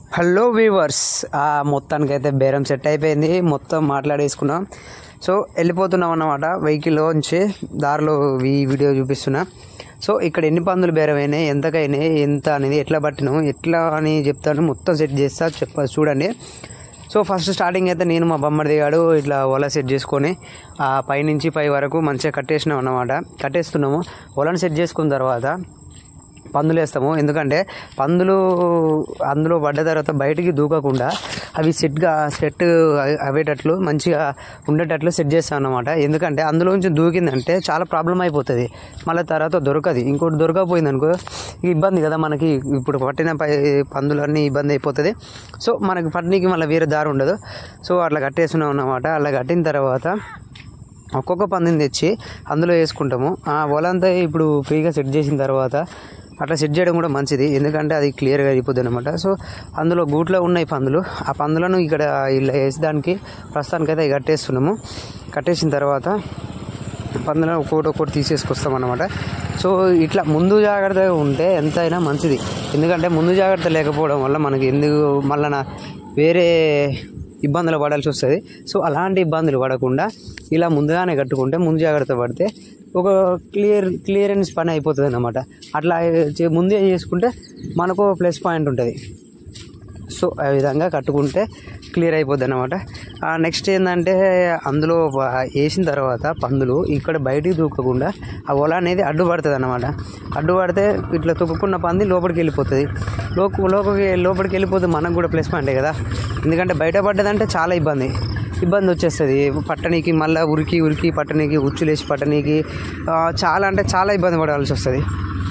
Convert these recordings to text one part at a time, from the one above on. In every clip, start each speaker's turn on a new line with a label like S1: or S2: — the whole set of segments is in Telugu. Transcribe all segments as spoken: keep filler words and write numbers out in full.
S1: హలో వీవర్స్, మొత్తానికైతే బేరం సెట్ అయిపోయింది. మొత్తం మాట్లాడేసుకున్నాం. సో వెళ్ళిపోతున్నాం అన్నమాట. వెహికల్లోంచి దారిలో ఈ వీడియో చూపిస్తున్నా. సో ఇక్కడ ఎన్ని పందులు బేరమైనాయి, ఎంతకైనాయి, ఎంత అనేది, ఎట్లా పట్టినాం, ఎట్లా అని చెప్తాను. మొత్తం సెట్ చేస్తా, చెప్ప చూడండి. సో ఫస్ట్ స్టార్టింగ్ అయితే నేను మా బొమ్మడి దిగాడు ఇట్లా వల సెట్ చేసుకొని ఆ పైనుంచి పై వరకు మంచిగా కట్టేసినాం అన్నమాట. కట్టేస్తున్నాము. వలను సెట్ చేసుకున్న తర్వాత పందులు వేస్తాము. ఎందుకంటే పందులు అందులో పడ్డ తర్వాత బయటికి దూకకుండా అవి సెట్గా సెట్ అయ్యేటట్లు మంచిగా ఉండేటట్లు సెట్ చేస్తాం అన్నమాట. ఎందుకంటే అందులోంచి దూకిందంటే చాలా ప్రాబ్లం అయిపోతుంది. మళ్ళీ తర్వాత దొరకదు. ఇంకోటి దొరకకపోయింది అనుకో ఇబ్బంది కదా మనకి. ఇప్పుడు పట్టిన పై పందులన్నీ ఇబ్బంది అయిపోతుంది. సో మనకి పట్టినకి మళ్ళీ వేరే దారి ఉండదు. సో అట్లా కట్టేస్తున్నాం అన్నమాట. అట్లా కట్టిన తర్వాత ఒక్కొక్క పందిని తెచ్చి అందులో వేసుకుంటాము. ఆ వలంతా ఇప్పుడు ఫ్రీగా సెట్ చేసిన తర్వాత అట్లా సెట్ చేయడం కూడా మంచిది. ఎందుకంటే అది క్లియర్గా అయిపోద్ది అనమాట. సో అందులో గూట్లో ఉన్నాయి పందులు. ఆ పందులను ఇక్కడ ఇలా వేసేదానికి ప్రస్తుతానికైతే అవి కట్టేస్తున్నాము. కట్టేసిన తర్వాత పందులను ఒక్కొక్కటి ఒక్కొక్కటి తీసేసుకొస్తాం అన్నమాట. సో ఇట్లా ముందు జాగ్రత్తగా ఉంటే ఎంతైనా మంచిది. ఎందుకంటే ముందు జాగ్రత్త లేకపోవడం వల్ల మనకి ఎందుకు మళ్ళీ వేరే ఇబ్బందులు పడాల్సి వస్తుంది. సో అలాంటి ఇబ్బందులు పడకుండా ఇలా ముందుగానే కట్టుకుంటే, ముందు జాగ్రత్త పడితే ఒక క్లియర్ క్లియరెన్స్ పని అయిపోతుంది అన్నమాట. అట్లా ముందే చేసుకుంటే మనకు ప్లస్ పాయింట్ ఉంటుంది. సో ఆ విధంగా కట్టుకుంటే క్లియర్ అయిపోద్ది అన్నమాట. నెక్స్ట్ ఏంటంటే అందులో వేసిన తర్వాత పందులు ఇక్కడ బయటికి దూకకుండా ఆ వల అనేది అడ్డుపడుతుంది అన్నమాట. అడ్డుపడితే ఇట్లా తొక్కుకున్న పంది లోపలికి వెళ్ళిపోతుంది. లోపు లోపలికి లోపలికి వెళ్ళిపోతే మనకు కూడా ప్లస్ పాయింటే కదా. ఎందుకంటే బయట పడ్డదంటే చాలా ఇబ్బంది ఇబ్బంది వచ్చేస్తుంది పట్టణీకి. మళ్ళీ ఉరికి ఉరికి పట్టణీకి, ఉచ్చులేసి పట్టణీకి చాలా అంటే చాలా ఇబ్బంది పడాల్సి వస్తుంది.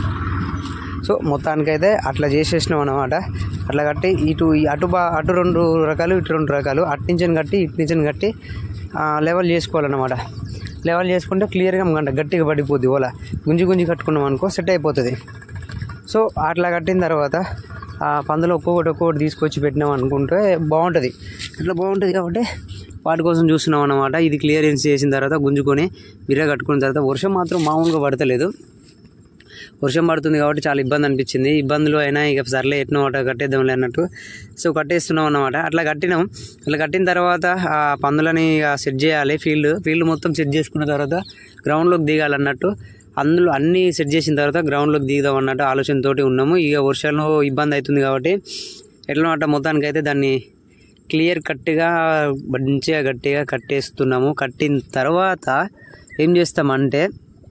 S1: సో మొత్తానికైతే అట్లా చేసేసినాం అన్నమాట. అట్లా కట్టి ఇటు అటు బా అటు రెండు రకాలు, ఇటు రెండు రకాలు, అటు నుంచి కట్టి ఇటు నుంచి కట్టి లెవెల్ చేసుకోవాలన్నమాట. లెవెల్ చేసుకుంటే క్లియర్గా గంట గట్టిగా పడిపోద్ది. ఓలా గుంజి గుంజి కట్టుకున్నాం అనుకో సెట్ అయిపోతుంది. సో అట్లా కట్టిన తర్వాత ఆ పందులో ఒక్కొక్కటి ఒక్కొక్కటి తీసుకొచ్చి పెట్టినాం అనుకుంటే బాగుంటుంది. ఇట్లా బాగుంటుంది కాబట్టి వాటి కోసం చూస్తున్నాం అన్నమాట. ఇది క్లియరెన్స్ చేసిన తర్వాత గుంజుకొని బిర్ర కట్టుకున్న తర్వాత వర్షం మాత్రం మామూలుగా పడతలేదు. వర్షం పడుతుంది కాబట్టి చాలా ఇబ్బంది అనిపించింది. ఇబ్బందులు అయినా ఇక సర్లే ఎట్నో అట కట్టేద్దాంలే అన్నట్టు సో కట్టేస్తున్నాం అన్నమాట. అట్లా కట్టినాం. అట్లా కట్టిన తర్వాత ఆ పందులని సెట్ చేయాలి. ఫీల్డ్ ఫీల్డ్ మొత్తం సెట్ చేసుకున్న తర్వాత గ్రౌండ్లోకి దిగాలన్నట్టు అందులో అన్నీ సెట్ చేసిన తర్వాత గ్రౌండ్లోకి దిగుదాం అన్నట్టు ఆలోచనతో ఉన్నాము. ఇక వర్షంలో ఇబ్బంది అవుతుంది కాబట్టి ఎట్లా అట్ట మొత్తానికైతే దాన్ని క్లియర్ కట్గా మంచిగా గట్టిగా కట్టేస్తున్నాము. కట్టిన తర్వాత ఏం చేస్తామంటే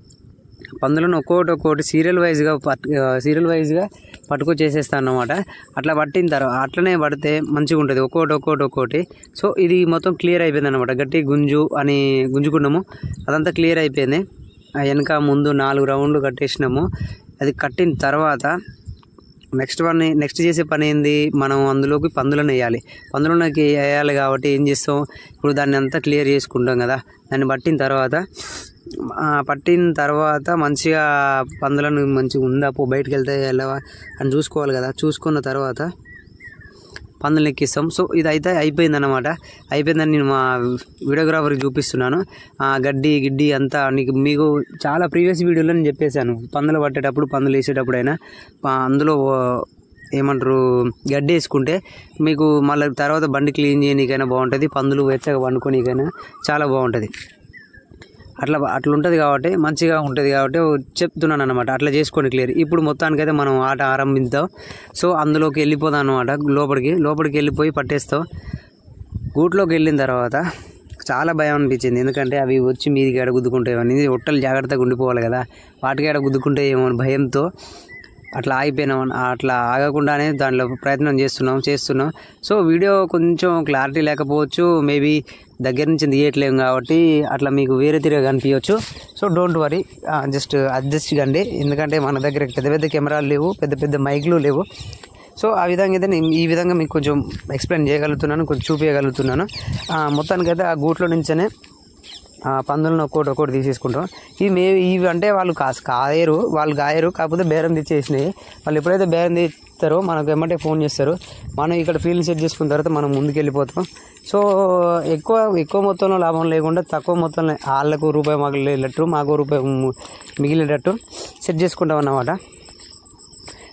S1: పందులను ఒక్కొక్కటి ఒక్కొక్కటి సీరియల్ వైజ్గా పట్ సీరియల్ వైజ్గా పట్టుకొచ్చేసేస్తాను అన్నమాట. అట్లా పట్టిన తర్వాత అట్లనే పడితే మంచిగా ఉంటుంది. ఒక్కొక్కటి ఒక్కొక్కటి ఒక్కొక్కటి సో ఇది మొత్తం క్లియర్ అయిపోయింది అనమాట. గట్టి గుంజు అని గుంజుకున్నాము. అదంతా క్లియర్ అయిపోయింది. వెనక ముందు నాలుగు రౌండ్లు కట్టేసినాము. అది కట్టిన తర్వాత నెక్స్ట్ పని నెక్స్ట్ చేసే పని ఏంది, మనం అందులోకి పందులను వేయాలి. పందులకి వేయాలి కాబట్టి ఏం చేస్తాం, ఇప్పుడు దాన్ని అంతా క్లియర్ చేసుకుంటాం కదా. దాన్ని పట్టిన తర్వాత పట్టిన తర్వాత మంచిగా పందులను మంచిగా ఉందా పో బయటకు వెళ్తే వెళ్ళవా అని చూసుకోవాలి కదా. చూసుకున్న తర్వాత పందులు ఎక్కిస్తాం. సో ఇది అయితే అయిపోయిందన్నమాట. అయిపోయిందని నేను మా వీడియోగ్రాఫర్కి చూపిస్తున్నాను. గడ్డి గిడ్డి అంతా నీకు మీకు చాలా ప్రీవియస్ వీడియోలో నేను చెప్పేశాను. పందులు పట్టేటప్పుడు పందులు వేసేటప్పుడు అయినా అందులో ఏమంటారు గడ్డి వేసుకుంటే మీకు మళ్ళీ తర్వాత బండి క్లీన్ చేయనీకైనా బాగుంటుంది. పందులు వెచ్చగా వండుకోనీకైనా చాలా బాగుంటుంది. అట్లా అట్లా ఉంటుంది కాబట్టి మంచిగా ఉంటుంది కాబట్టి చెప్తున్నాను అనమాట. అట్లా చేసుకొని క్లియర్. ఇప్పుడు మొత్తానికైతే మనం ఆట ఆరంభిద్దాం. సో అందులోకి వెళ్ళిపోదాం అనమాట. లోపలికి లోపలికి వెళ్ళిపోయి పట్టేస్తాం. గూట్లోకి వెళ్ళిన తర్వాత చాలా భయం అనిపించింది. ఎందుకంటే అవి వచ్చి మీదికి ఎడ గుద్దుకుంటాయని, ఒట్టలు జాగ్రత్తగా ఉండిపోవాలి కదా. వాటికి ఎడ గుద్దుకుంటాయేమో భయంతో అట్లా ఆగిపోయినాం. అట్లా ఆగకుండానే దాంట్లో ప్రయత్నం చేస్తున్నాం చేస్తున్నాం సో వీడియో కొంచెం క్లారిటీ లేకపోవచ్చు, మేబీ దగ్గర నుంచి తీయట్లేము కాబట్టి అట్లా మీకు వేరే తిరిగి కనిపించవచ్చు. So don't worry, just adjust కండి. ఎందుకంటే మన దగ్గర పెద్ద పెద్ద కెమెరాలు లేవు, పెద్ద పెద్ద మైక్లు లేవు. సో ఆ విధంగా అయితే నేను ఈ విధంగా మీకు కొంచెం ఎక్స్ప్లెయిన్ చేయగలుగుతున్నాను, కొంచెం చూపించగలుగుతున్నాను. మొత్తానికైతే ఆ గూట్లో నుంచే పందులను ఒక్కోటి ఒక్కోటి తీసేసుకుంటాం. ఇవి మే ఇవి అంటే వాళ్ళు కాసు కాయరు వాళ్ళు గాయరు కాకపోతే బేరం తెచ్చేసినాయి. వాళ్ళు ఎప్పుడైతే బేరం తెస్తారో మనకు ఏమంటే ఫోన్ చేస్తారు. మనం ఇక్కడ ఫీల్డ్ సెట్ చేసుకున్న తర్వాత మనం ముందుకు వెళ్ళిపోతాం. సో ఎక్కువ ఎక్కువ మొత్తంలో లాభం లేకుండా తక్కువ మొత్తంలో వాళ్ళకు రూపాయి మిగిలేటట్టు మాకు రూపాయి మిగిలేటట్టు సెట్ చేసుకుంటాం అన్నమాట.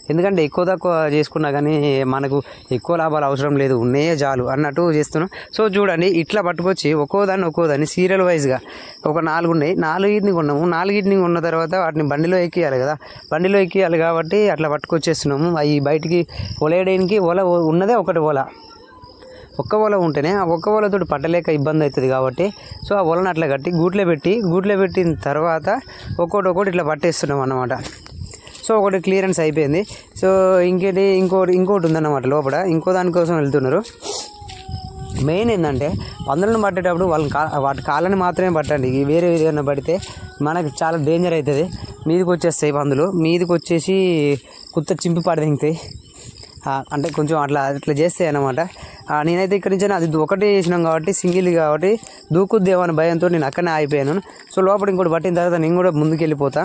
S1: ఎందుకంటే ఎక్కువ తక్కువ చేసుకున్నా కానీ మనకు ఎక్కువ లాభాలు అవసరం లేదు, ఉన్నాయే చాలు అన్నట్టు చేస్తున్నాం. సో చూడండి ఇట్లా పట్టుకొచ్చి ఒక్కో దాన్ని ఒక్కో దాన్ని సీరియల్ వైజ్గా ఒక నాలుగు ఉన్నాయి, నాలుగిటిని కొన్నాము. నాలుగిటిని కొన్న తర్వాత వాటిని బండిలో ఎక్కియాలి కదా, బండిలో ఎక్కియాలి కాబట్టి అట్లా పట్టుకొచ్చేస్తున్నాము. అవి బయటికి ఒలేయడానికి ఓల ఉన్నదే ఒకటి ఓల, ఒక్క ఓల ఉంటేనే ఆ ఒక్క ఓలతో పట్టలేక ఇబ్బంది అవుతుంది కాబట్టి సో ఆ ఓలను అట్లా కట్టి గూట్లో పెట్టి గూట్లో పెట్టిన తర్వాత ఒక్కోటి ఒక్కోటి ఇట్లా పట్టేస్తున్నాం అన్నమాట. సో ఒకటి క్లియరెన్స్ అయిపోయింది. సో ఇంకేంటి ఇంకోటి ఇంకోటి ఉందన్నమాట లోపల, ఇంకో దానికోసం వెళ్తున్నారు. మెయిన్ ఏంటంటే పందులను పట్టేటప్పుడు వాళ్ళని కా వాటి కాళ్ళని మాత్రమే పట్టండి, వేరే ఏదైనా పడితే మనకు చాలా డేంజర్ అవుతుంది. మీదికి వచ్చేస్తాయి పందులు, మీదికి వచ్చేసి కుత్త చింపి పడదింగుతాయి, అంటే కొంచెం అట్లా అట్లా చేస్తాయి అన్నమాట. నేనైతే ఇక్కడి నుంచి అది ఒకటే చేసినాం కాబట్టి సింగిల్ కాబట్టి దూకుద్దేమో అనే భయంతో నేను అక్కడనే ఆగిపోయాను. సో లోపల ఇంకోటి పట్టిన తర్వాత నేను కూడా ముందుకు వెళ్ళిపోతా,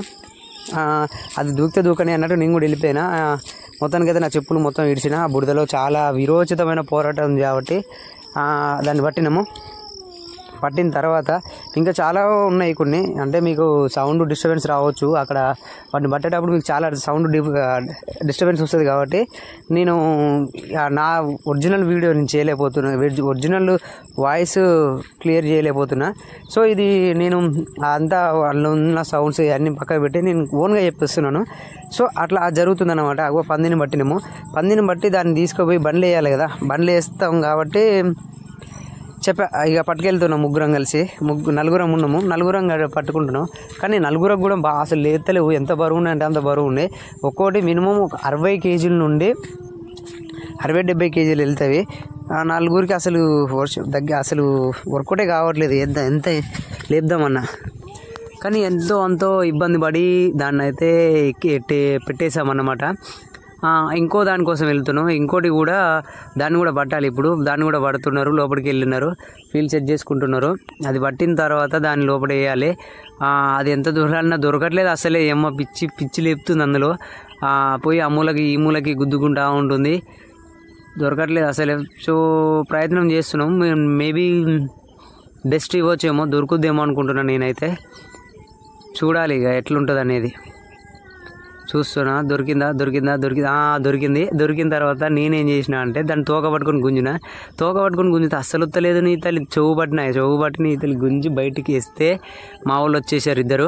S1: అది దూకితే దూకని అన్నట్టు నేను కూడా వెళ్ళిపోయినా. మొత్తానికైతే నా చెప్పులు మొత్తం ఇడిచిన, ఆ బురదలో చాలా విరోచితమైన పోరాటం ఉంది కాబట్టి దాన్ని పట్టినాము. పట్టిన తర్వాత ఇంకా చాలా ఉన్నాయి కొన్ని, అంటే మీకు సౌండ్ డిస్టర్బెన్స్ రావచ్చు అక్కడ వాటిని పట్టేటప్పుడు, మీకు చాలా సౌండ్ డిస్టర్బెన్స్ వస్తుంది కాబట్టి నేను నా ఒరిజినల్ వీడియో నేను చేయలేకపోతున్నా, ఒరిజినల్ వాయిస్ క్లియర్ చేయలేకపోతున్నా. సో ఇది నేను అంతా అందులో ఉన్న సౌండ్స్ అన్నీ పక్కకు పెట్టి నేను ఓన్గా చెప్పిస్తున్నాను. సో అట్లా జరుగుతుంది అన్నమాట. అగో పందిని పట్టినాము, పందిని బట్టి దాన్ని తీసుకుపోయి బండ్లు వేయాలి కదా, బండ్లు వేస్తాం కాబట్టి చెప్పా ఇక పట్టుకెళ్తున్నాం. ముగ్గురం కలిసి ముగ్గురు నలుగురం ఉన్నాము, నలుగురం పట్టుకుంటున్నాం. కానీ నలుగురం కూడా బాగా అసలు లేతలేవు, ఎంత బరువు ఉన్నాయి అంటే అంత బరువు ఉన్నాయి. ఒక్కోటి మినిమం ఒక అరవై కేజీల నుండి అరవై డెబ్బై కేజీలు వెళ్తాయి. నలుగురికి అసలు వర్షం దగ్గర అసలు వర్కౌటే కావట్లేదు, ఎంత ఎంత లేపుదామన్నా. కానీ ఎంతో అంతో ఇబ్బంది పడి దాన్ని అయితే ఎట్టి పెట్టేసామన్నమాట. ఇంకో దానికోసం వెళ్తున్నాం, ఇంకోటి కూడా దాన్ని కూడా పట్టాలి. ఇప్పుడు దాన్ని కూడా పడుతున్నారు, లోపలికి వెళ్ళినారు, ఫీల్డ్ సెట్ చేసుకుంటున్నారు. అది పట్టిన తర్వాత దాన్ని లోపల వేయాలి. అది ఎంత దూరాలన్నా దొరకట్లేదు అసలే, ఏమో పిచ్చి పిచ్చి లేపుతుంది అందులో, పోయి ఆ మూలకి ఈ మూలకి గుద్దుకుంటూ ఉంటుంది, దొరకట్లేదు అసలే. సో ప్రయత్నం చేస్తున్నాం, మేబీ బెస్ట్ ఇవ్వచ్చేమో, దొరుకుద్దేమో అనుకుంటున్నాను నేనైతే. చూడాలి ఇక ఎట్లుంటుంది అనేది చూస్తున్నా. దొరికిందా దొరికిందా దొరికిందా దొరికింది. దొరికిన తర్వాత నేనేం చేసిన అంటే దాన్ని తోక పట్టుకొని గుంజిన, తోక పట్టుకొని గుంజితే అస్సలు వస్తలేదు. నీ తల్లి చెవు పట్టిన, చెవు పట్టి నీ తల్లి గుంజి బయటికి వేస్తే మా వాళ్ళు వచ్చేసారు ఇద్దరు,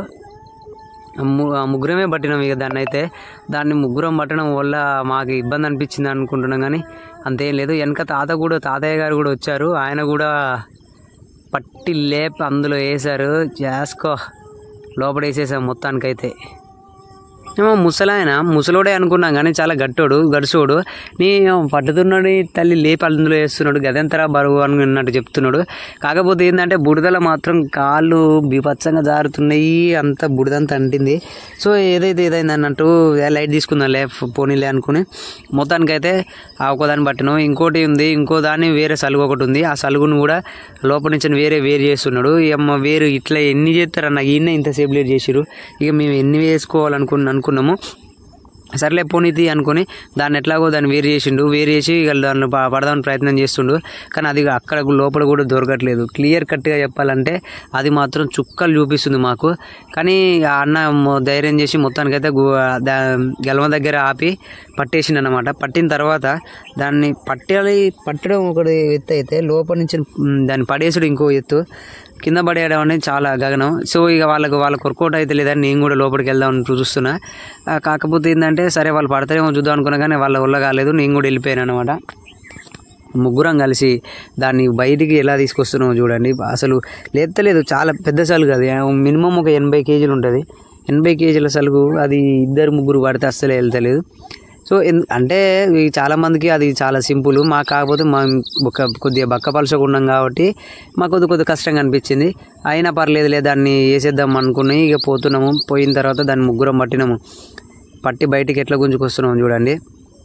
S1: ముగ్గురమే పట్టినాం ఇక దాన్ని అయితే. దాన్ని ముగ్గురం పట్టడం వల్ల మాకు ఇబ్బంది అనిపించింది అనుకుంటున్నాం, కానీ అంతేం లేదు. వెనక తాత కూడా తాతయ్య గారు కూడా వచ్చారు, ఆయన కూడా పట్టి లేపి అందులో వేసారు. చేసుకో లోపల వేసేసాం మొత్తానికైతే. ఏమో ముసలాయన ముసలోడే అనుకున్నాం కానీ చాలా గట్టోడు గడుసోడు, నీ పట్టుతున్నాడు తల్లి లేపి అందులో వేస్తున్నాడు, గదెంతరా బరువు అనుకున్నట్టు చెప్తున్నాడు. కాకపోతే ఏంటంటే బుడదల మాత్రం కాళ్ళు బీభత్సంగా జారుతున్నాయి, అంత బుడదంతా అంటింది. సో ఏదైతే ఏదైంది అన్నట్టు లైట్ తీసుకుందాం లే పోనీలే అనుకుని మొత్తానికైతే ఆ ఒకదాన్ని పట్టినాం. ఇంకోటి ఉంది, ఇంకో దాన్ని వేరే సలుగు ఒకటి ఉంది, ఆ సలుగును కూడా లోపల నుంచి వేరే వేరు చేస్తున్నాడు. అమ్మ వేరు ఇట్లా ఎన్ని చేస్తారన్న, ఈయన ఇంతసేపు లేట్ చేసిరు, ఇక మేము ఎన్ని వేసుకోవాలనుకున్నాను అనుకున్నాము. సర్లే పోనీతి అనుకుని దాన్ని ఎట్లాగో దాన్ని వేరు చేసిండు, వేరు చేసి దాన్ని పడదామని ప్రయత్నం చేస్తుండు. కానీ అది అక్కడ లోపల కూడా దొరకట్లేదు. క్లియర్ కట్గా చెప్పాలంటే అది మాత్రం చుక్కలు చూపిస్తుంది మాకు. కానీ ఆ అన్న ధైర్యం చేసి మొత్తానికైతే గెలమ దగ్గర ఆపి పట్టేసిండు అన్నమాట. పట్టిన తర్వాత దాన్ని పట్టాలి, పట్టడం ఒకటి ఎత్తు అయితే లోపల నుంచి దాన్ని పడేసుడు ఇంకో ఎత్తు, కింద పడేయడం అనేది చాలా గగనం. సో ఇక వాళ్ళకు వాళ్ళకి వర్కౌట్ అయితే లేదని నేను కూడా లోపలికి వెళ్దామని చూస్తున్నా. కాకపోతే ఏంటంటే సరే వాళ్ళు పడతారేమో చూద్దాం అనుకున్నా, కానీ వాళ్ళ వల్ల కాలేదు, నేను కూడా వెళ్ళిపోయాను అనమాట. ముగ్గురం కలిసి దాన్ని బయటికి ఎలా తీసుకొస్తున్నామో చూడండి, అసలు లేతలేదు. చాలా పెద్ద సలుగు, అది మినిమం ఒక ఎనభై కేజీలు ఉంటుంది. ఎనభై కేజీల సలుగు అది ఇద్దరు ముగ్గురు పడితే అస్సలే వెళ్తలేదు. సో అంటే చాలామందికి అది చాలా సింపుల్, మాకు కాకపోతే మా ఒక కొద్దిగా బక్క పలుచగా ఉన్నాం కాబట్టి మాకు కొద్ది కొద్ది కష్టంగా అనిపించింది. అయినా పర్లేదులే దాన్ని వేసేద్దాం అనుకుని ఇక పోతున్నాము. పోయిన తర్వాత దాన్ని ముగ్గురం పట్టినాము, పట్టి బయటికి ఎట్లా గుంజుకొస్తున్నాము చూడండి.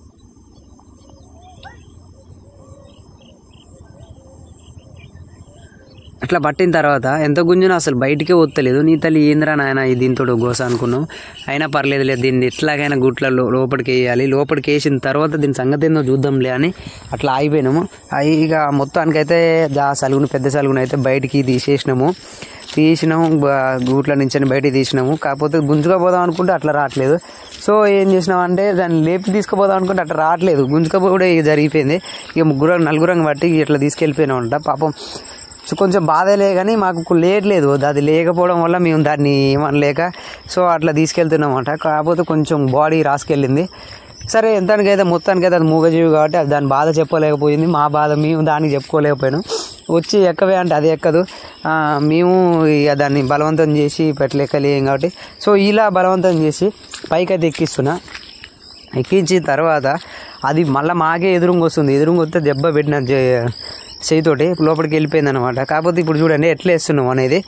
S1: అట్లా పట్టిన తర్వాత ఎంత గుంజినా అసలు బయటికే వస్తలేదు. నీ తల్లి ఏంద్రా నాయన దీంతో గోస అనుకున్నాం. అయినా పర్లేదు లేదు, దీన్ని ఎట్లాగైనా గుట్ల లోపలికి వేయాలి, లోపలికి వేసిన తర్వాత దీని సంగతి ఏందో చూద్దాంలే అని అట్లా ఆగిపోయినాము. ఇక మొత్తానికైతే ఆ సలుగును పెద్ద సలుగును అయితే బయటికి తీసేసినాము. తీసినాము, గూట్ల నుంచి బయటికి తీసినాము. కాకపోతే గుంజుకపోదాం అనుకుంటే అట్లా రావట్లేదు. సో ఏం చేసినామంటే దాన్ని లేపి తీసుకుపోదాం అనుకుంటే అట్లా రావట్లేదు, గుంజుకపోవడం ఇక జరిగిపోయింది. ఇక ముగ్గురు నలుగురం బట్టి ఇట్లా తీసుకెళ్ళిపోయినామంట. పాపం సో కొంచెం బాధలే కానీ మాకు లేట్లేదు, అది లేకపోవడం వల్ల మేము దాన్ని ఏమనలేక సో అట్లా తీసుకెళ్తున్నామంట. కాకపోతే కొంచెం బాడీ రాసుకెళ్ళింది. సరే ఎంతనికైతే మొత్తానికైతే అది మూగజీవి కాబట్టి అది దాని బాధ చెప్పలేకపోయింది. మా బాధ మేము దానికి చెప్పుకోలేకపోయినాం. వచ్చి ఎక్కవే అంటే అది ఎక్కదు, మేము ఇక దాన్ని బలవంతం చేసి పెట్టలేకలేం కాబట్టి సో ఇలా బలవంతం చేసి పైకైతే ఎక్కిస్తున్నా. ఎక్కించిన తర్వాత అది మళ్ళీ మాకే ఎదురుంగా వస్తుంది. ఎదురుంగా వస్తే దెబ్బ పెట్టిన చేయితోటి లోపలికి వెళ్ళిపోయింది అనమాట. కాకపోతే ఇప్పుడు చూడండి ఎట్లా వేస్తున్నాం అనేది.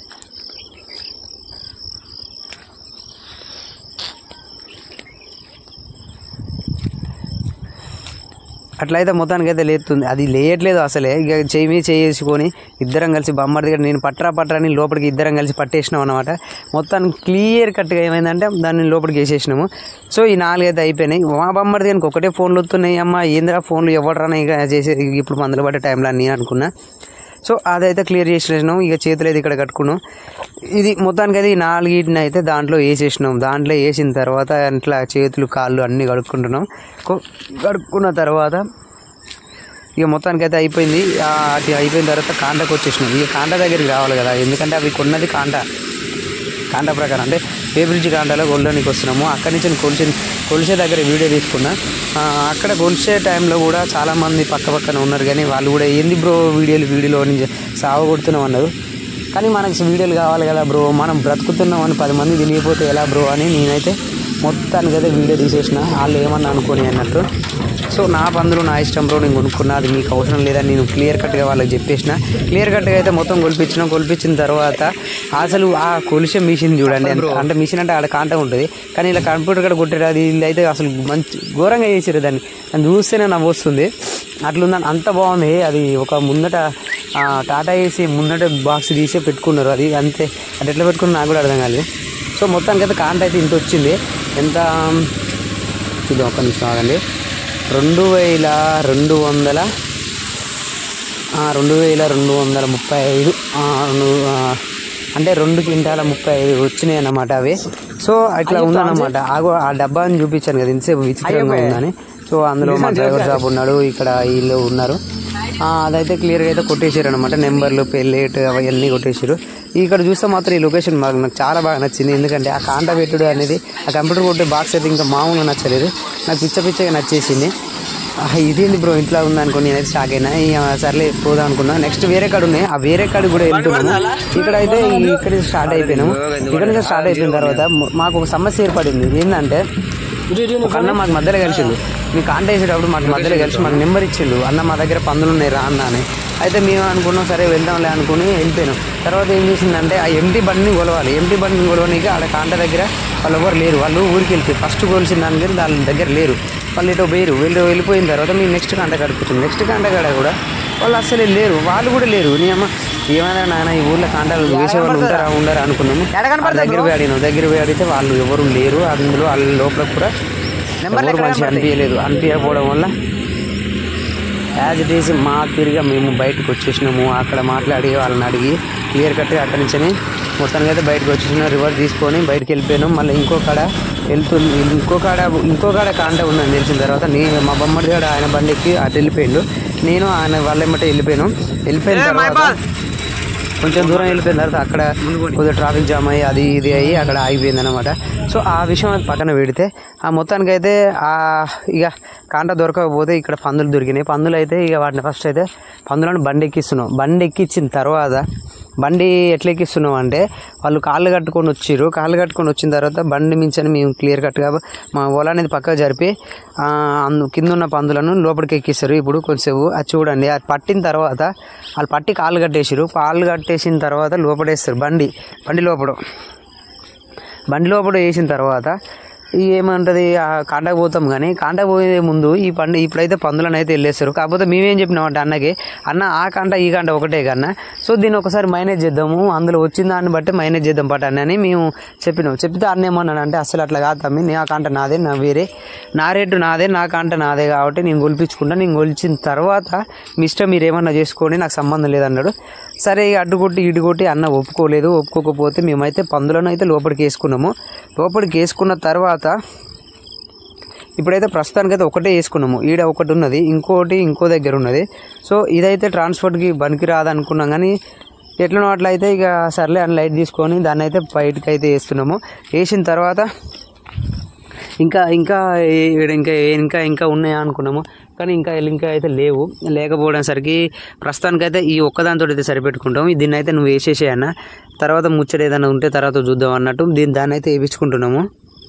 S1: అట్లయితే మొత్తానికి అయితే లేస్తుంది. అది లేయట్లేదు అసలే. ఇక చెయ్యి చేసుకొని ఇద్దరం కలిసి బొమ్మడి దగ్గర నేను పట్రా పట్రాని లోపలికి ఇద్దరం కలిసి పట్టేసినాం అనమాట. మొత్తానికి క్లియర్ కట్గా ఏమైందంటే దాన్ని లోపలికి వేసేసినాము. సో ఈ నాలుగైతే అయిపోయినాయి. మా బొమ్మడి దగ్గరికి ఒకటే ఫోన్లు వస్తున్నాయి. అమ్మ ఏందిరా ఫోన్లు ఎవడరానా ఇక చేసే ఇప్పుడు మందులు పట్టే టైంలో నేను అనుకున్నా. సో అదైతే క్లియర్ చేసేసినాం. ఇక చేతులు అయితే ఇక్కడ కట్టుకున్నాం. ఇది మొత్తానికి అయితే ఈ నాలుగిటిని అయితే దాంట్లో వేసేసినాం. దాంట్లో వేసిన తర్వాత అట్లా చేతులు కాళ్ళు అన్నీ కడుక్కుంటున్నాం. కడుక్కున్న తర్వాత ఇక మొత్తానికి అయితే అయిపోయింది. అది అయిపోయిన తర్వాత కాంటకు వచ్చేసినాం. ఇక కాంట దగ్గరికి రావాలి కదా, ఎందుకంటే అవి కొన్నది కాంట కాంట ప్రకారం అంటే పేబ్రిడ్జ్ కాంటాలో కొలడానికి వస్తున్నాము. అక్కడి నుంచి కొలిసే కొలిసే దగ్గర వీడియో తీసుకున్నా. అక్కడ కొలిసే టైంలో కూడా చాలామంది పక్క పక్కన ఉన్నారు, కానీ వాళ్ళు కూడా ఏంది బ్రో వీడియోలు వీడియోలో నుంచి సావ కొడుతున్నాం అన్నారు. కానీ మనకి వీడియోలు కావాలి కదా బ్రో, మనం బ్రతుకుతున్నాం అని పది మంది తెలియకపోతే ఎలా బ్రో అని నేనైతే మొత్తానికి అయితే వీడియో తీసేసిన. వాళ్ళు ఏమన్నా అనుకోని అన్నట్టు. సో నా పందులు నా ఇష్టం బ్రో, నేను కొనుక్కున్నా, అది మీకు అవసరం లేదని నేను క్లియర్ కట్గా వాళ్ళకి చెప్పేసిన. క్లియర్ కట్గా అయితే మొత్తం కొలిపించిన. కొలిపించిన తర్వాత అసలు ఆ కొలిసే మిషన్ చూడండి, అంటే మిషన్ అంటే ఆడ కాంట ఉంటుంది, కానీ ఇలా కంప్యూటర్ కూడా కొట్టారు. అది వీళ్ళు అయితే అసలు మంచి ఘోరంగా చేసారు దాన్ని. దాన్ని చూస్తేనే నవ్వు వస్తుంది, అట్లుందని అంత బాగుంది. అది ఒక ముందట టాటా ఏసీ ముందట బాక్స్ తీసే పెట్టుకున్నారు. అది అంతే, అది ఎట్లా పెట్టుకున్నా నాకు కూడా అర్థం కాలేదు. సో మొత్తానికి అయితే కాంట అయితే ఇంత వచ్చింది. ఎంత చూద్దాం, ఒక్క నిమిషం ఆగండి. రెండు వేల రెండు వందల రెండు వేల రెండు వందల ముప్పై ఐదు అంటే రెండు క్వింటాల ముప్పై ఐదు వచ్చినాయి అన్నమాట అవి. సో అట్లా ఉందన్నమాట. ఆగో ఆ డబ్బాని చూపించాను కదా ఇంతసేపు విచిత్రంగా ఉందని. సో అందులో మా డ్రైవర్ షాప్ ఉన్నాడు, ఇక్కడ వీళ్ళు ఉన్నారు. అదైతే క్లియర్గా అయితే కొట్టేసారు అనమాట. నెంబర్లు పెళ్ళేట్ అవన్నీ కొట్టేసారు. ఇక్కడ చూస్తే మాత్రం ఈ లొకేషన్ మాకు నాకు చాలా బాగా నచ్చింది. ఎందుకంటే ఆ కాంట పెట్టుడు అనేది, ఆ కంప్యూటర్ కొట్టే బాక్స్ అయితే ఇంకా మామూలుగా నచ్చలేదు, నాకు పిచ్చ పిచ్చగా నచ్చేసింది. ఇదేంది బ్రో ఇంట్లో ఉందనుకో నేనైతే షాక్ అయినా. సర్లే పోదాం అనుకున్నా. నెక్స్ట్ వేరే కాడ ఉన్నాయి, ఆ వేరే కాడికి కూడా వెళ్తున్నాము. ఇక్కడైతే ఇక్కడ స్టార్ట్ అయిపోయినాము. ఇక్కడ నుంచి స్టార్ట్ అయిపోయిన తర్వాత మాకు ఒక సమస్య ఏర్పడింది. ఏంటంటే అన్న మాకు మధ్యలో కలిసిండు, మీ కాంట వేసేటప్పుడు మాకు మధ్యలో కలిసి మాకు నెంబర్ ఇచ్చిండు, అన్న మా దగ్గర పందులు ఉన్నాయి రా అన్న అని. అయితే మేము అనుకున్నాం సరే వెళ్దాంలే అనుకుని వెళ్ళిపోయినాం. తర్వాత ఏం చేసిందంటే ఆ ఎంటీ బండిని కొలవాలి. ఎంటీ బండిని కొలవడానికి ఆడ కాంట దగ్గర వాళ్ళు ఎవరు లేరు, వాళ్ళు ఊరికి వెళ్ళిపోయి ఫస్ట్ కొలిసిన దాని దగ్గర దాని దగ్గర లేరు, వాళ్ళు ఇటో వేరు. వీళ్ళు వెళ్ళిపోయిన తర్వాత మేము నెక్స్ట్ కాంట కడుపుతున్నాం. నెక్స్ట్ కాంట కాడ కూడా వాళ్ళు అస్సలు లేరు, వాళ్ళు కూడా లేరు. నీ అమ్మ ఏమైనా నాన్న ఈ ఊళ్ళో కాంటాలు వేసేవాళ్ళు ఉంటారా ఉండరా అనుకున్నాము. దగ్గర పోయి అడిగినాం. దగ్గర పోయి అడిగితే వాళ్ళు ఎవరు లేరు. అందులో వాళ్ళ లోపల కూడా ఎవరు మంచిగా అనిపించలేదు. అనిపించకపోవడం వల్ల యాజ్ ఇట్ ఈస్ మా తిరిగా మేము బయటకు వచ్చేసినాము. అక్కడ మాట్లాడి వాళ్ళని అడిగి క్లియర్ కట్గా అక్కడి నుంచి మొత్తానికి అయితే బయటకు వచ్చేసినాం. రివర్స్ తీసుకొని బయటకు వెళ్ళిపోయినాం. మళ్ళీ ఇంకో కాడ వెళ్తుంది, ఇంకో కాడ ఇంకో కాడ కాంట ఉందని తెలిసిన తర్వాత నేను మా బొమ్మడి కాడ ఆయన బండి ఎక్కి అటు వెళ్ళిపోయిండు. నేను ఆయన వాళ్ళ ఏమంటే వెళ్ళిపోయాను. వెళ్ళిపోయిన తర్వాత కొంచెం దూరం వెళ్ళిపోయిన తర్వాత అక్కడ కొద్దిగా ట్రాఫిక్ జామ్ అయ్యి అది ఇది అయ్యి అక్కడ ఆగిపోయింది అనమాట. సో ఆ విషయం అది పక్కన పెడితే ఆ మొత్తానికైతే ఆ ఇక కాంట దొరకకపోతే ఇక్కడ పందులు దొరికినాయి. పందులు అయితే ఇక వాటిని ఫస్ట్ అయితే పందులను బండి ఎక్కిస్తున్నాం. బండి ఎక్కించిన తర్వాత బండి ఎట్లా ఎక్కిస్తున్నాం అంటే వాళ్ళు కాళ్ళు కట్టుకొని వచ్చిర్రు. కాళ్ళు కట్టుకొని వచ్చిన తర్వాత బండి మించని మేము క్లియర్ కట్గా మా ఓలా అనేది పక్కకు జరిపి కింద ఉన్న పందులను లోపలికి ఎక్కిస్తారు. ఇప్పుడు కొంచెంసేపు అది చూడండి, అది పట్టిన తర్వాత వాళ్ళు పట్టి కాళ్ళు కట్టేసారు. కాళ్ళు కట్టేసిన తర్వాత లోపడేస్తారు బండి బండి లోపల బండి లోపల వేసిన తర్వాత ఏమంటది కాంటకు పోతాం కానీ కాంటకు పోయే ముందు ఈ పండు ఇప్పుడైతే పందులను అయితే వెళ్ళేస్తారు. కాకపోతే మేమేం చెప్పినామంటే అన్నకి, అన్న ఆ కాంట ఈ కాంట ఒకటే కన్నా, సో దీన్ని ఒకసారి మైనేజ్ చేద్దాము, అందులో వచ్చిన దాన్ని బట్టి మైనేజ్ చేద్దాం పట్టని అని మేము చెప్పినాం. చెప్తే అన్న ఏమన్నాను అంటే, అసలు అట్లా కాదు తమ్మి, నా కాంట నాదే, నా వేరే నా రేటు నాదే, నా కాంట నాదే కాబట్టి నేను గొలిపించుకుంటా, నేను గొలిచిన తర్వాత మీ ఇష్టం మీరు ఏమన్నా చేసుకోండి, నాకు సంబంధం లేదన్నాడు. సరే అడ్డుకొట్టి ఇటుకొట్టి అన్న ఒప్పుకోలేదు. ఒప్పుకోకపోతే మేమైతే పందులను అయితే లోపలికి వేసుకున్నాము. లోపలికి వేసుకున్న తర్వాత ఇప్పుడైతే ప్రస్తుతానికైతే ఒకటే వేసుకున్నాము. ఈడ ఒకటి ఉన్నది, ఇంకోటి ఇంకో దగ్గర ఉన్నది. సో ఇదైతే ట్రాన్స్పోర్ట్కి పనికి రాదనుకున్నాం కానీ ఎట్లనో అట్లా అయితే ఇక సర్లే అని లైట్ తీసుకొని దాన్ని అయితే బయటకి అయితే వేస్తున్నాము. వేసిన తర్వాత ఇంకా ఇంకా ఇంకా ఇంకా ఇంకా ఉన్నాయా అనుకున్నాము కానీ ఇంకా ఇంకా అయితే లేవు. లేకపోవడం సరికి ప్రస్తుతానికైతే ఈ ఒక్కదానితో అయితే సరిపెట్టుకుంటాము. దీన్ని అయితే నువ్వు వేసేసేయన్న, తర్వాత ముచ్చట ఏదైనా ఉంటే తర్వాత చూద్దాం అన్నట్టు దీన్ని దాన్ని అయితే వేయించుకుంటున్నాము.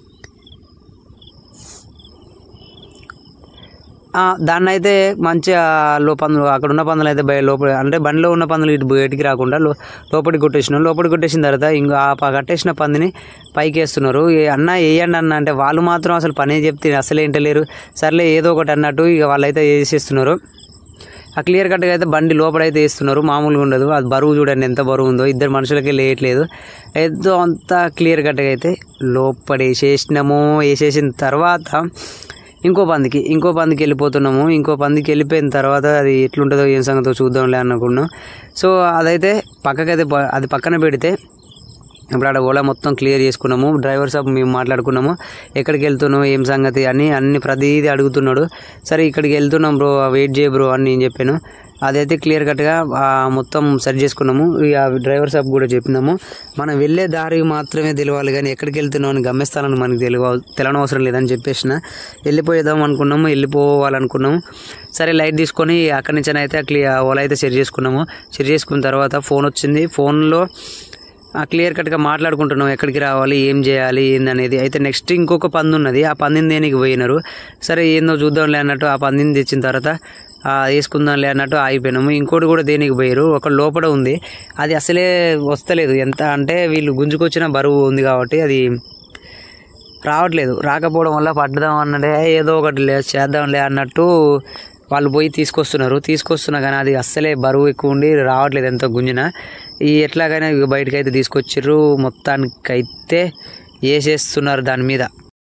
S1: దాన్ని అయితే మంచిగా లో పందులు అక్కడ ఉన్న పందులు అయితే బయ లోపల అంటే బండిలో ఉన్న పందులు ఇటు బయటికి రాకుండా లో లోపలికి కొట్టేసినాం. లోపలికి కొట్టేసిన తర్వాత ఇంకా ఆ కట్టేసిన పందిని పైకి వేస్తున్నారు. అన్న వేయండి అన్న అంటే వాళ్ళు మాత్రం అసలు పని చెప్తే అసలు ఏంటలేరు. సర్లే ఏదో ఒకటి అన్నట్టు ఇక వాళ్ళైతే వేసేస్తున్నారు. ఆ క్లియర్ కట్గా అయితే బండి లోపలైతే వేస్తున్నారు, మామూలుగా ఉండదు. అది బరువు చూడండి ఎంత బరువు ఉందో, ఇద్దరు మనుషులకి లేయట్లేదు. ఏదో అంతా క్లియర్ కట్గా అయితే లోపల వేసేసినాము. వేసేసిన తర్వాత ఇంకో పందికి ఇంకో పందికి వెళ్ళిపోతున్నాము. ఇంకో పందికి వెళ్ళిపోయిన తర్వాత అది ఎట్లుంటుందో ఏం సంగతో చూద్దాంలే అనుకున్నాం. సో అదైతే పక్కకైతే అది పక్కన పెడితే ఇప్పుడు ఆడ ఓలా మొత్తం క్లియర్ చేసుకున్నాము. డ్రైవర్ సాబ్ మేము మాట్లాడుకున్నాము, ఎక్కడికి వెళ్తున్నాము ఏం సంగతి అని అన్ని ప్రతిదీ అడుగుతున్నాడు. సరే ఇక్కడికి వెళ్తున్నాం బ్రో, వెయిట్ చేయ బ్రో అని నేను చెప్పాను. అదైతే క్లియర్ కట్గా మొత్తం సెట్ చేసుకున్నాము. ఇక డ్రైవర్ సాబ్ కూడా చెప్పినాము, మనం వెళ్ళే దారి మాత్రమే తెలియాలి కానీ ఎక్కడికి వెళ్తున్నాం అని గమ్యస్థానాన్ని మనకు తెలియ తెలనవసరం లేదని చెప్పేసిన. వెళ్ళిపోయేద్దాం అనుకున్నాము, వెళ్ళిపోవాలనుకున్నాము. సరే లైట్ తీసుకొని అక్కడి నుంచి అయితే క్లియర్ ఓలా అయితే సెట్ చేసుకున్నాము. సెట్ చేసుకున్న తర్వాత ఫోన్ వచ్చింది. ఫోన్లో క్లియర్ కట్గా మాట్లాడుకుంటున్నాం, ఎక్కడికి రావాలి, ఏం చేయాలి ఏందనేది. అయితే నెక్స్ట్ ఇంకొక పంది ఉన్నది, ఆ పందిని దేనికి పోయినారు. సరే ఏందో చూద్దాంలే అన్నట్టు ఆ పందిని తెచ్చిన తర్వాత వేసుకుందాంలే అన్నట్టు ఆగిపోయినాము. ఇంకోటి కూడా దేనికి పోయారు, ఒక లోపల ఉంది, అది అసలే వస్తలేదు. ఎంత అంటే వీళ్ళు గుంజుకొచ్చిన బరువు ఉంది కాబట్టి అది రావట్లేదు. రాకపోవడం వల్ల పడ్డదాం అన్నదే ఏదో ఒకటి లే చేద్దాంలే అన్నట్టు వాళ్ళు పోయి తీసుకొస్తున్నారు. తీసుకొస్తున్నా కానీ అది అస్సలే బరువు ఎక్కువ ఉండి రావట్లేదు, ఎంత గుంజినా. ఈ ఎట్లాగైనా బయటకు అయితే తీసుకొచ్చిర్రు, మొత్తానికైతే వేసేస్తున్నారు దాని మీద.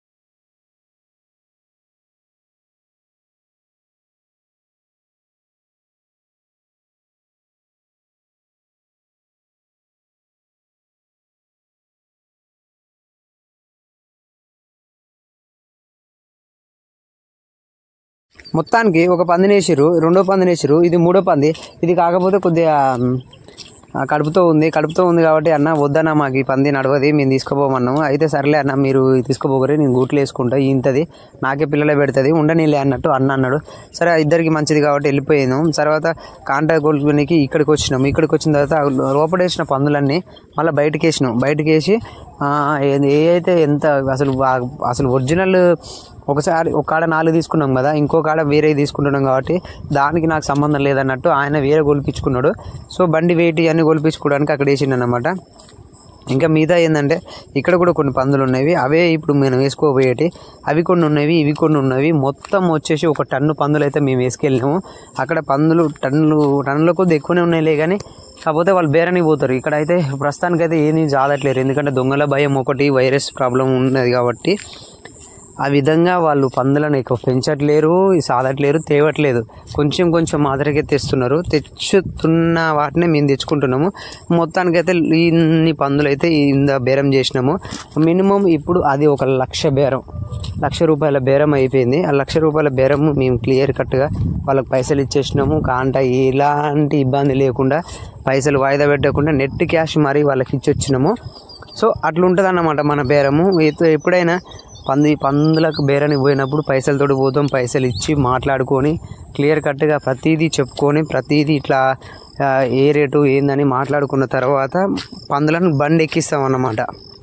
S1: మొత్తానికి ఒక పందిని వేసిర్రు, రెండో పందిని వేసిర్రు, ఇది మూడో పంది. ఇది కాకపోతే కొద్దిగా కడుపుతో ఉంది కడుపుతో ఉంది కాబట్టి అన్న వద్దన్న మాకు ఈ పంది నడవది, మేము తీసుకుపోమన్నాము. అయితే సర్లే అన్న మీరు తీసుకుపోకరే, నేను గూట్లు వేసుకుంటా, ఇంతది నాకే పిల్లలే పెడుతుంది, ఉండనీలే అన్నట్టు అన్న అన్నాడు. సరే ఇద్దరికి మంచిది కాబట్టి వెళ్ళిపోయాను. తర్వాత కాంటా కొలునికి ఇక్కడికి వచ్చినాము. ఇక్కడికి వచ్చిన తర్వాత లోపల వేసిన పందులన్నీ మళ్ళీ బయటకు వేసినాం. బయటకు వేసి ఏ అయితే ఎంత అసలు అసలు ఒరిజినల్ ఒకసారి ఒక కాడ నాలుగు తీసుకున్నాం కదా, ఇంకో కాడ వేరే తీసుకుంటున్నాం కాబట్టి దానికి నాకు సంబంధం లేదన్నట్టు ఆయన వేరే గొలిపించుకున్నాడు. సో బండి వెయిట్ అన్నీ గొలిపించుకోవడానికి అక్కడ వేసిండు అన్నమాట. ఇంకా మిగతా ఏంటంటే ఇక్కడ కూడా కొన్ని పందులు ఉన్నవి, అవే ఇప్పుడు మేము వేసుకోబోయేటి. అవి కొన్ని ఉన్నవి, ఇవి కొన్ని ఉన్నవి. మొత్తం వచ్చేసి ఒక టన్ను పందులు అయితే మేము వేసుకెళ్ళినాము. అక్కడ పందులు టన్నులు టన్నుల కొద్ది ఎక్కువనే ఉన్నాయిలే కానీ కాకపోతే వాళ్ళు బేరనికి పోతారు. ఇక్కడైతే ప్రస్తుతానికైతే ఏమీ జాదట్లేరు, ఎందుకంటే దొంగల భయం ఒకటి, వైరస్ ప్రాబ్లం ఉన్నది కాబట్టి ఆ విధంగా వాళ్ళు పందులను ఎక్కువ పెంచట్లేరు, సాదట్లేరు, తేవట్లేదు. కొంచెం కొంచెం మాదిరిగా తెస్తున్నారు. తెచ్చుతున్న వాటిని మేము తెచ్చుకుంటున్నాము. మొత్తానికైతే ఇన్ని పందులు అయితే ఇంత బేరం చేసినాము. మినిమం ఇప్పుడు అది ఒక లక్ష బేరం, లక్ష రూపాయల బేరం అయిపోయింది. ఆ లక్ష రూపాయల బేరం మేము క్లియర్ కట్గా వాళ్ళకి పైసలు ఇచ్చేసినాము. కాంట ఎలాంటి ఇబ్బంది లేకుండా, పైసలు వాయిదా పెట్టకుండా నెట్ క్యాష్ మరీ వాళ్ళకి ఇచ్చొచ్చినాము. సో అట్లుంటుంది అన్నమాట మన బేరము. ఎప్పుడైనా పంది పందులకు బేరని పోయినప్పుడు పైసలతోటి పోతాం, పైసలు ఇచ్చి మాట్లాడుకొని క్లియర్ కట్గా ప్రతిదీ చెప్పుకొని ప్రతిదీ ఇట్లా ఏ రేటు ఏందని మాట్లాడుకున్న తర్వాత పందులను బండి ఎక్కిస్తాం అన్నమాట.